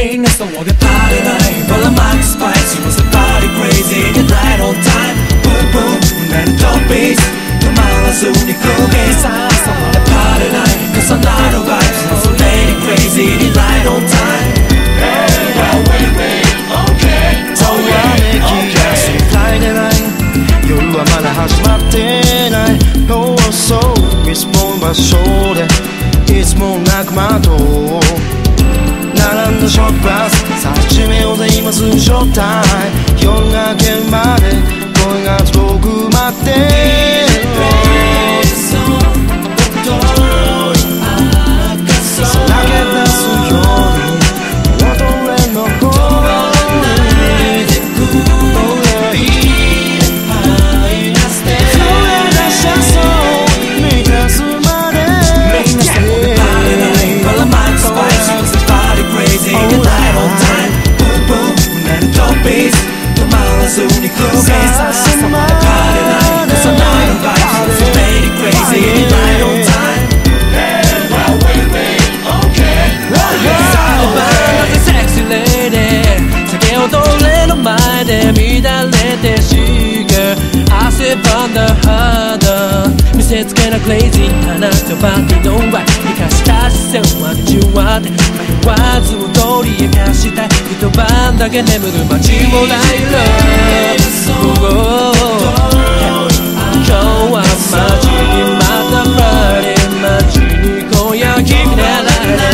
Making us all the party night. Full of Mike Spice, you was a party crazy. You right on time, boom boom, 난 덤비스 그만한 순이 크게 쌓았어. The party night, cause I'm not a vibe. So lady crazy, you right on time. Hey, well with me, okay. So yeah, okay. So Friday night,夜はまだ始まってない。Oh, so respond 場所でいつも泣く窓並んだショックバスさあ始めようぜ今すぐショータイム夜が明けるまで声が遠く待って So many clothes inside the party night. Cause I'm not a vibe. So lady crazy, you right on time. Hey, well with me, okay. Like a sexy lady. 酒を通れの前で乱れてしがI sit on the harder 見せつけな crazy あなたパーティーのワイ生かした視線はじゅわって迷わず踊り明かしたい一晩だけ眠る街もない Love今日は街にまた Friday 街に今夜君なら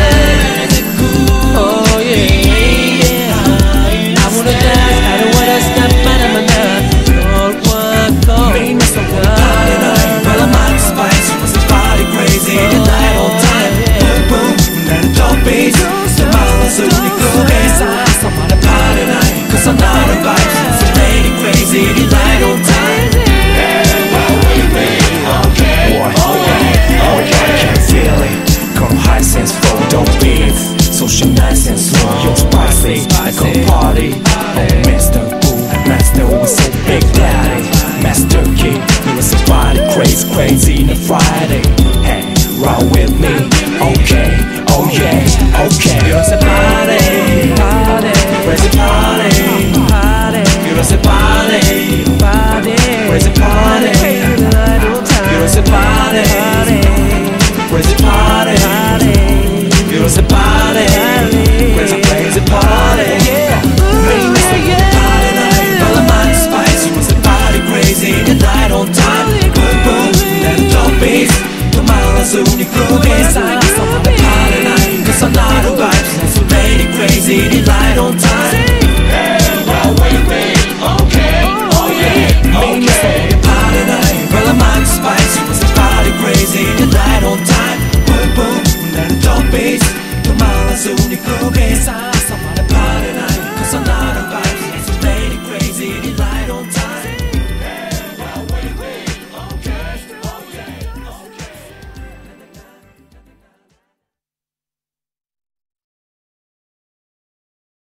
Oh yeah I wanna dance I don't wanna stop まだまだ Don't want go みんなそこで Party night Well I'm out of spice You must party crazy You night on time Boom boom なるドンピースつまらずにグレーさそばで Party night Cause I'm not a vibe So lady crazy You night on time Hey, well with me, okay. I can feel it. Come high sense flow, don't beat. Social nice and slow, you're spicy. I come party. Oh, Mr. Boo, Master was so big daddy. Master Key, you was a party crazy in a Friday. Hey, roll with me, okay. Oh yeah, okay. You're a party, crazy party. You're a party, crazy party. You're a party, crazy party. You're a party, crazy party. Make me so party night. Well I'm out of spice. You was a party crazy. You night on time. Boom boom, let it don't be. tomorrow's soon cruise. So party night, cause I'm not a vibe. So lady crazy, the light on time.